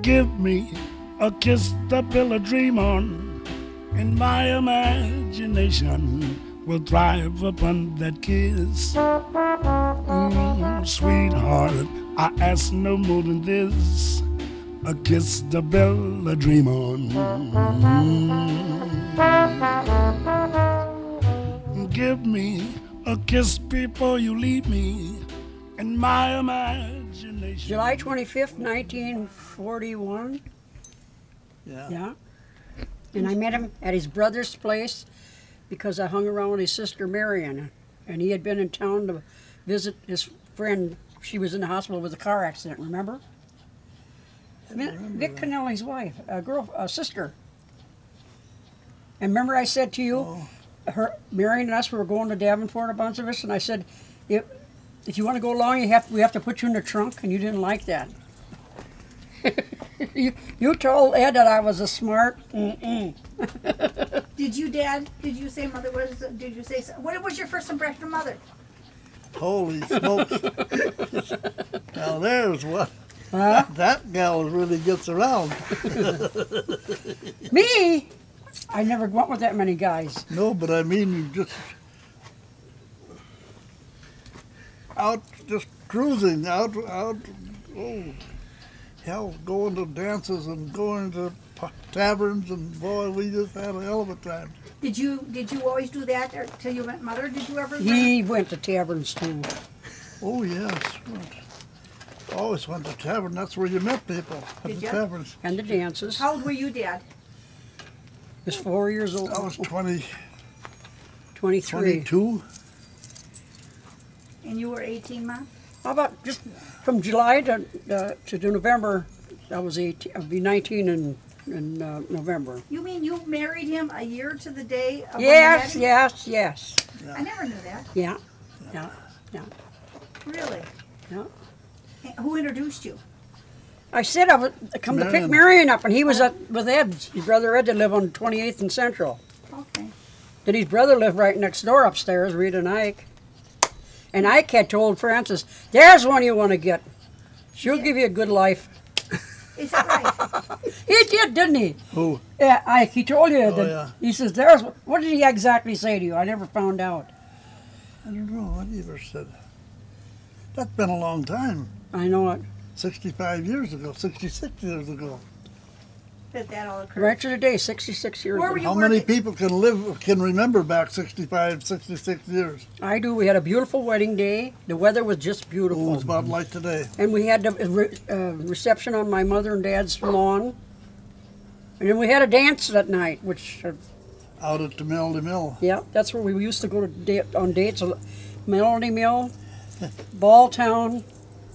Give me a kiss to build a dream on, and my imagination will thrive upon that kiss. Sweetheart, I ask no more than this, a kiss to build a dream on. Give me a kiss before you leave me, and my imagination. July 25th, 1941. Yeah. And I met him at his brother's place because I hung around with his sister Marion, and he had been in town to visit his friend. She was in the hospital with a car accident, remember? Vic Cannelli's wife, a sister. And remember I said to you, Marion and us, we were going to Davenport, a bunch of us, and I said, if you want to go along, we have to put you in the trunk, and you didn't like that. You told Ed that I was a smart. Did you, Dad? Did you say Mother was? Did you say? What was your first impression of Mother? Holy smokes! Now there's what. Huh? That gal really gets around. Me? I never went with that many guys. No, but I mean, you just out, just cruising out. Oh, hell, going to dances and going to taverns, and boy, we just had a hell of a time. Did you always do that till you met Mother? Did you ever? He went to taverns too. Oh yes, always went to tavern. That's where you met people at the taverns and the dances. How old were you, Dad? I was 4 years old. I was 23. 22. And you were 18, Mom? How about just from July to November? I was 18. I'll be 19 in November. You mean you married him a year to the day of yes. Yeah. I never knew that. Yeah. Really? Yeah. Who introduced you? I said I would come to pick Marion up, and he was with Ed, his brother Ed, to live on 28th and Central. Okay. Then his brother lived right next door upstairs, Rita and Ike. And Ike had told Francis, there's one you want to get. She'll give you a good life. Is that right? He did, didn't he? Who? Yeah, Ike, he told you that. Yeah. He says, what did he exactly say to you? I never found out. I don't know what he ever said. That's been a long time. I know it. 65 years ago, 66 years ago. That all occurred. Right to the day, 66 years ago. How many people can remember back 65, 66 years? I do. We had a beautiful wedding day. The weather was just beautiful. Oh, it was about like today. And we had the reception on my mother and dad's lawn. And then we had a dance that night, which... out at the Melody Mill. Yeah, that's where we used to go on dates. Melody Mill, Balltown,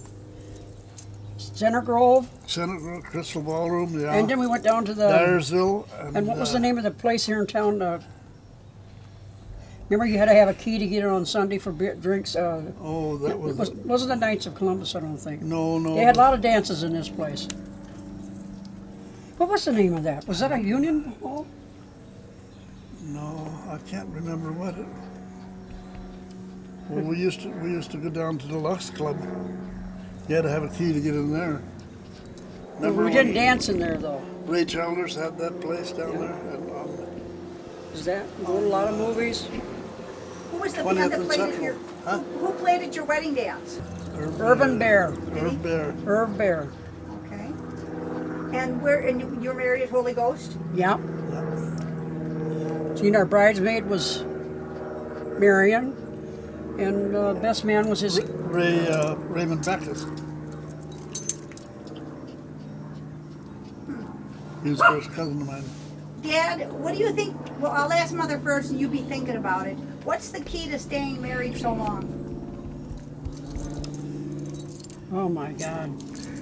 Center Grove, Crystal Ballroom, yeah. and then we went down to the... Dyersville. And what was the name of the place here in town? Remember you had to have a key to get in on Sunday for drinks? Oh, that was... Wasn't the Knights of Columbus, I don't think. No. They had a lot of dances in this place. What was the name of that? Was that a Union Hall? No, I can't remember what it... Well, we used to go down to the Lux Club. You had to have a key to get in there. We didn't dance in there, though. Ray Childers had that place down there. And, is that? Go to a lot of movies? Who was the band that played at your... Who played at your wedding dance? Irvin Bear. Irv Bear. Irv Bear. Okay. And you're married at Holy Ghost? Yeah. See, our bridesmaid was Marion, and best man was his... Raymond Backus. He was first cousin of mine. Dad, what do you think? Well, I'll ask Mother first, and you be thinking about it. What's the key to staying married so long? Oh my God.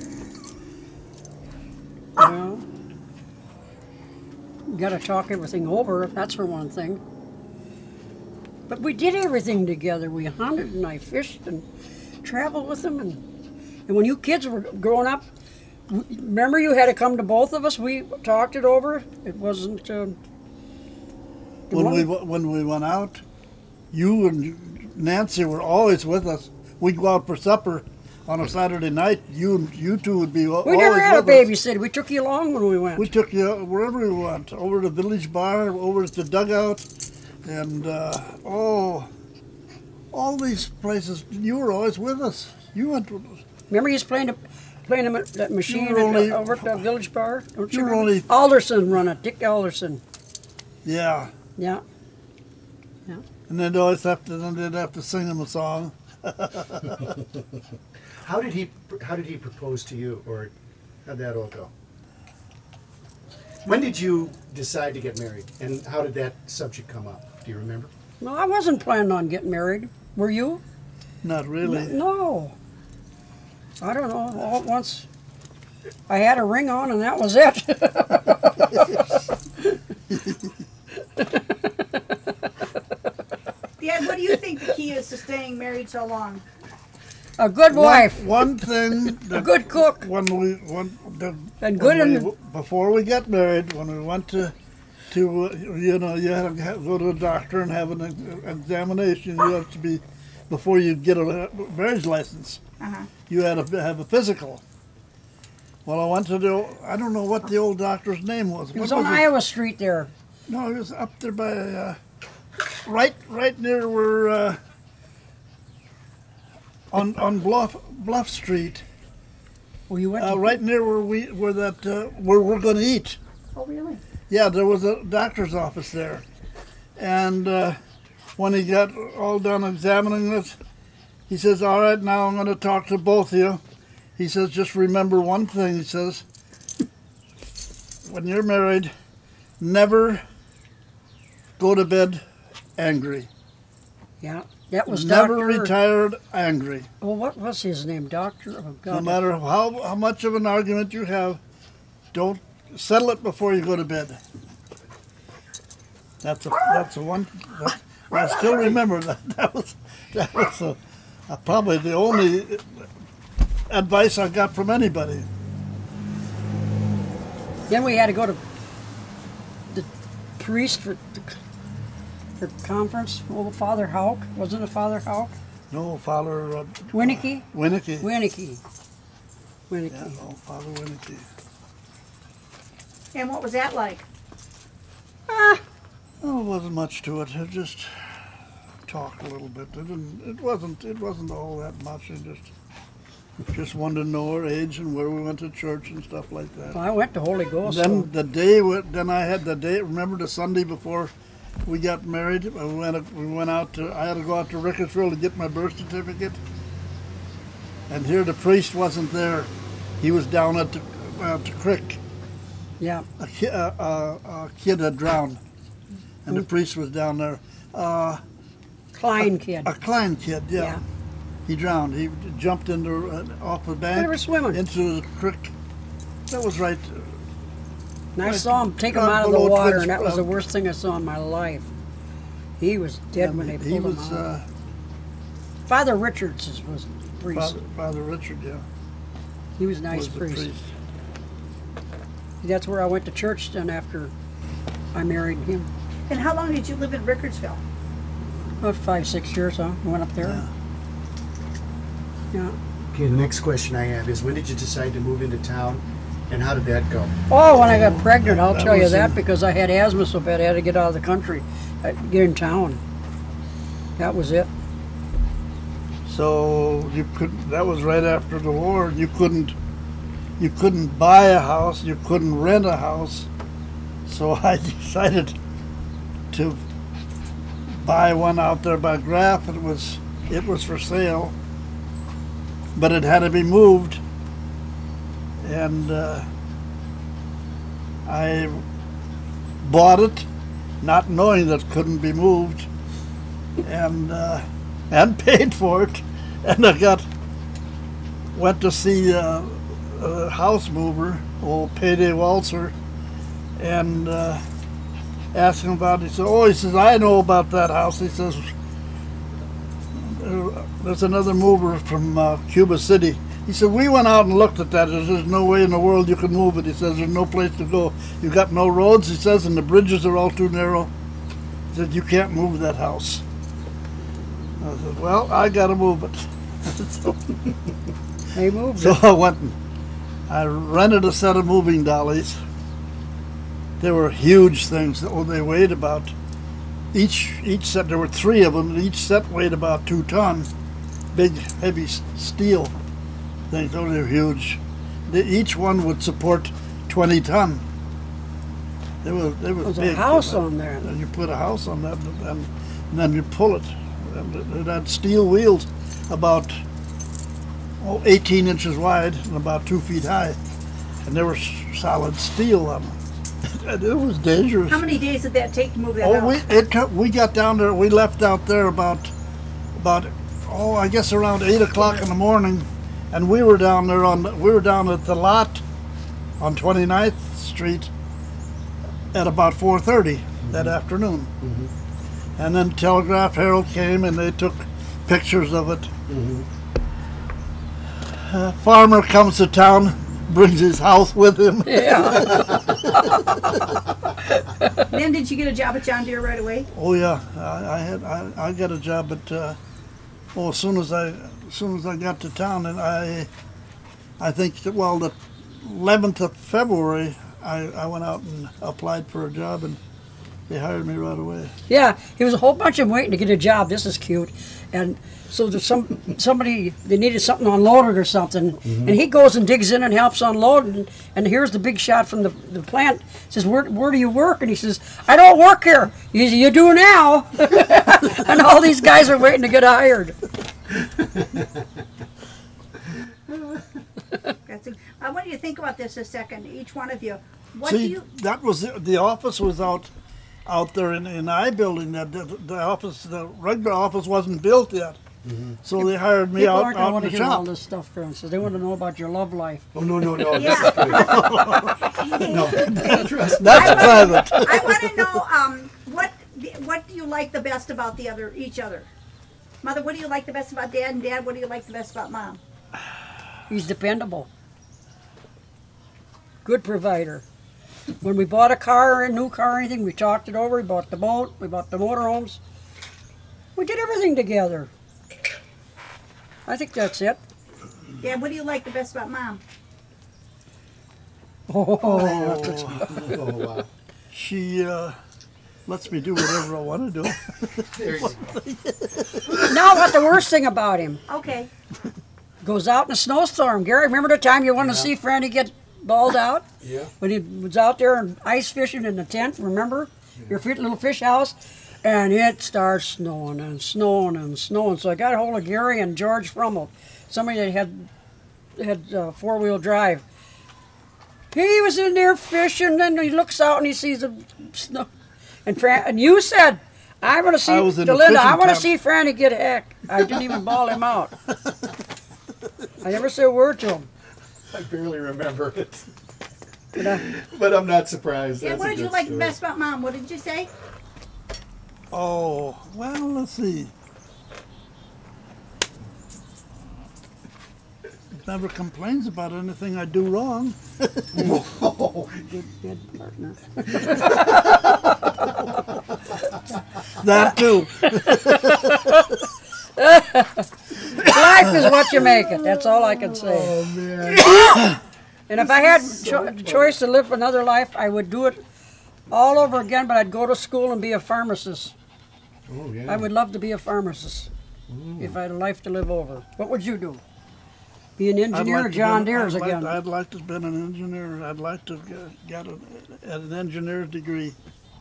Well, you got to talk everything over. That's for one thing. But we did everything together. We hunted and I fished and traveled with them. And when you kids were growing up, remember you had to come to both of us? We talked it over. It wasn't... when we went out, you and Nancy were always with us. We'd go out for supper, on a Saturday night, you two would be We always never had a with us. babysitter. We took you along when we went. We took you wherever we went, over to the village bar, over to the dugout, and all these places. You were always with us. You went with us. Remember, he's playing that machine over at the village bar. Don't you You were remember? only- Alderson run it. Dick Alderson. Yeah. Yeah. And they'd always have to sing him a song. How did he propose to you, or how'd that all go? When did you decide to get married, and how did that subject come up? Do you remember? No, I wasn't planning on getting married. Were you? Not really. No. I don't know. All at once, I had a ring on, and that was it. Dad, what do you think the key is to staying married so long? A good wife. One thing. A good cook. And good before we got married, when we went to you had to go to a doctor and have an examination. You have to be, before you get a marriage license, you had to have a physical. Well, I went to I don't know what the old doctor's name was. It was on Iowa Street there. No, it was up there by, right near where, on Bluff Street. Well, you went right near where we're going to eat. Oh, really? Yeah, there was a doctor's office there. And when he got all done examining it, he says, all right, now I'm going to talk to both of you. He says, just remember one thing. He says, when you're married, never go to bed angry. Yeah, that was Never Dr. retired angry. Well, what was his name? Doctor? Oh, God. No matter how much of an argument you have, don't settle it before you go to bed. That's a one. I still remember that. That was probably the only advice I got from anybody. Then we had to go to the priest for conference. Oh, Father Houck. Wasn't it Father Houck? No, Father Winnicky? Winnicky. Winnicky. Yeah, no, Father Winnicky. And what was that like? Oh, it wasn't much to it. It just talked a little bit. It wasn't all that much. It just wanted to know our age and where we went to church and stuff like that. Well, I went to Holy Ghost. Then I had the day. Remember the Sunday before we got married? We went out to. I had to go out to Rickersville to get my birth certificate. And here the priest wasn't there. He was down at the creek. Yeah. A kid had drowned, and the priest was down there. Klein kid. A Klein kid, yeah. He drowned. He jumped off the bank. They were swimming Into the creek. That was right. And I saw him take him out of the water, and that was the worst thing I saw in my life. He was dead when they pulled him out. Father Richards was the priest. Father Richard, yeah. He was a nice priest. That's where I went to church then after I married him. And how long did you live in Rickersville? About 5-6 years, huh? I went up there. Yeah. Okay, the next question I have is, when did you decide to move into town, and how did that go? Oh, when I got pregnant, I'll tell you that, because I had asthma so bad I had to get out of the country, get in town. That was it. So that was right after the war. You couldn't buy a house, you couldn't rent a house. So I decided to buy one out there by Graff. It was for sale, but it had to be moved. And I bought it, not knowing that it couldn't be moved, and paid for it. And I went to see a house mover, old Payday Walser, and asked him about it. He says, I know about that house. He says, there's another mover from Cuba City. He said, we went out and looked at that. There's no way in the world you can move it. He says, there's no place to go. You got no roads, he says, and the bridges are all too narrow. He said, you can't move that house. I said, well, I got to move it. They moved So it. I went and I rented a set of moving dollies. They were huge things. Oh, they weighed about each set. There were 3 of them, and each set weighed about 2 tons. Big, heavy steel things. Oh, they're huge. Each one would support 20 ton. They were There was big. a house on there. And you put a house on that, and then you pull it. And it had steel wheels about 18 inches wide and about 2 feet high, and they were solid steel on them. And it was dangerous. How many days did that take to move that out? We got down there. We left out there about I guess around 8 o'clock in the morning, and we were down there we were down at the lot on 29th Street at about 4:30 that afternoon. And then Telegraph Herald came and they took pictures of it. Farmer comes to town, brings his house with him. Yeah. Then did you get a job at John Deere right away? Oh yeah, I got a job at as soon as I got to town, and I think the 11th of February I went out and applied for a job, and they hired me right away. Yeah, there was a whole bunch of them waiting to get a job. This is cute. And so there's somebody, they needed something unloaded or something, and he goes and digs in and helps unload, and here's the big shot from the plant. Says, where do you work? And he says, I don't work here. You do now. And all these guys are waiting to get hired. I want you to think about this a second, each one of you. What See, do you... that was the office was out there in I building. That the regular office wasn't built yet, so they hired me People out aren't going to in want the to hear all shop. this stuff, for instance. They want to know about your love life. Oh, no. Yeah. That's private. I want to know what do you like the best about each other? Mother, what do you like the best about Dad? And Dad, what do you like the best about Mom? He's dependable. Good provider. When we bought a car, a new car, or anything, we talked it over. We bought the boat. We bought the motorhomes. We did everything together. I think that's it. Dad, what do you like the best about Mom? Oh, Oh, wow. She lets me do whatever I want to do. There you go. now what the worst thing about him? Okay. Goes out in a snowstorm. Gary, remember the time you wanted to see Franny get balled out? Yeah. When he was out there and ice fishing in the tent, remember? Your little fish house? And it starts snowing and snowing and snowing. So I got a hold of Gary and George Frummel, somebody that had four-wheel drive. He was in there fishing, and he looks out and he sees the snow. And you said, I want to see, I was in to the Linda, I fishing want to camp. see Franny get heck. I didn't even bawl him out. I never said a word to him. I barely remember it. But, But I'm not surprised. And That's what a did you good like story. best about Mom? What did you say? Oh, well, let's see. Never complains about anything I do wrong. good partner. That too. Life is what you make it. That's all I can say. Oh, man. And if I had the choice to live another life, I would do it all over again, but I'd go to school and be a pharmacist. Oh, yeah. I would love to be a pharmacist if I had a life to live over. What would you do? Be an engineer or John Deere's again? I'd like to have been an engineer. I'd like to get an engineer's degree.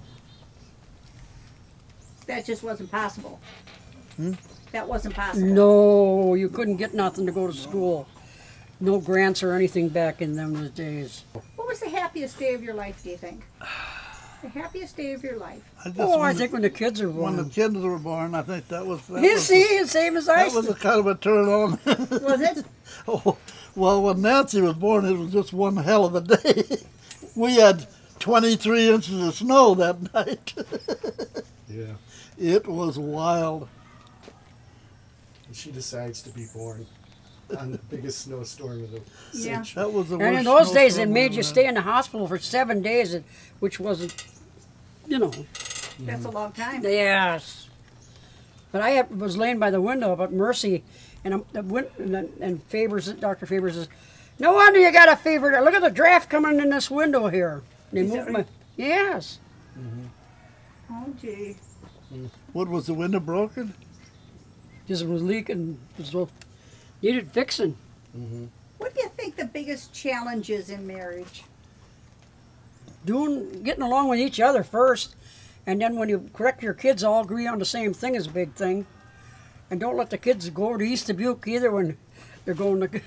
That just wasn't possible. That wasn't possible. No, you couldn't get nothing to go to school. No grants or anything back in them days. What was the happiest day of your life, do you think? The happiest day of your life? I think when the kids are when the born. kids were born, I think that was. You see, it's same as I That was said. a kind of a turn on. Was it? Oh, well, when Nancy was born, it was just one hell of a day. We had 23 inches of snow that night. Yeah. It was wild. And she decides to be born on the biggest snowstorm of the Yeah. century. That was the And worst in those days, it snowstorm made I've you ever stay had. in the hospital for 7 days, which wasn't, That's a long time. Yes. But I was laying by the window up at Mercy, and Favors, Dr. Favors says, "No wonder you got a fever. Look at the draft coming in this window here." And they moved my. Yes. Oh, gee. What, was the window broken? Just was leaking. Needed fixing. What do you think the biggest challenge is in marriage? Getting along with each other first, and then when you correct your kids, all agree on the same thing is a big thing. And don't let the kids go to East Dubuque either when they're going to.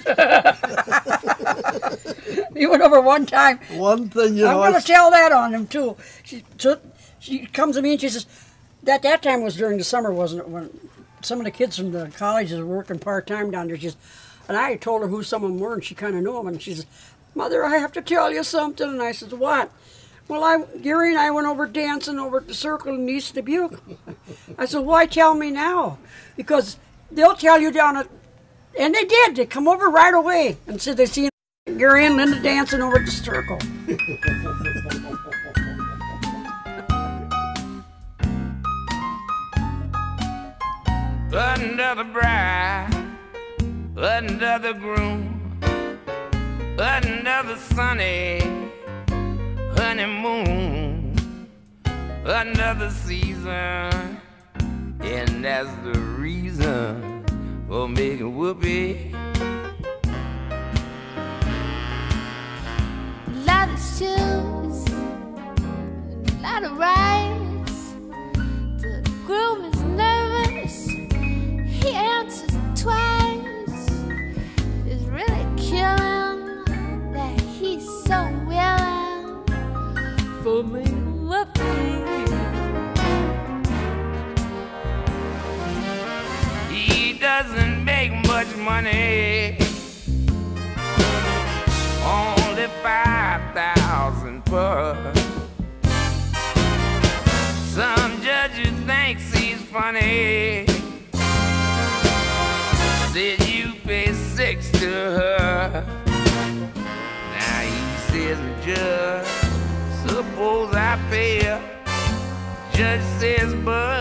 He went over one time. One thing, you know. I'm going to tell that on him too. She comes to me and she says, that time was during the summer, wasn't it? When some of the kids from the colleges were working part-time down there. And I told her who some of them were, and she kind of knew them. And she says, "Mother, I have to tell you something." And I said, "What?" "Well, Gary and I went over dancing over at the Circle in East Dubuque." I said, "Why tell me now?" "Because they'll tell you down at..." And they did. They come over right away and said they seen Gary and Linda dancing over at the Circle. Under the bride, under the groom, under the sunny honeymoon, under the season, and that's the reason for making whoopee. A lot of shoes, a lot of rides. The groom is nervous. He answers twice. It's really killing that he's so willing for me to love me. He doesn't make much money, only 5,000 per. Some judges thinks he's funny. Said you pay 6 to her. Now he says, "Judge, suppose I pay her." Judge says, "But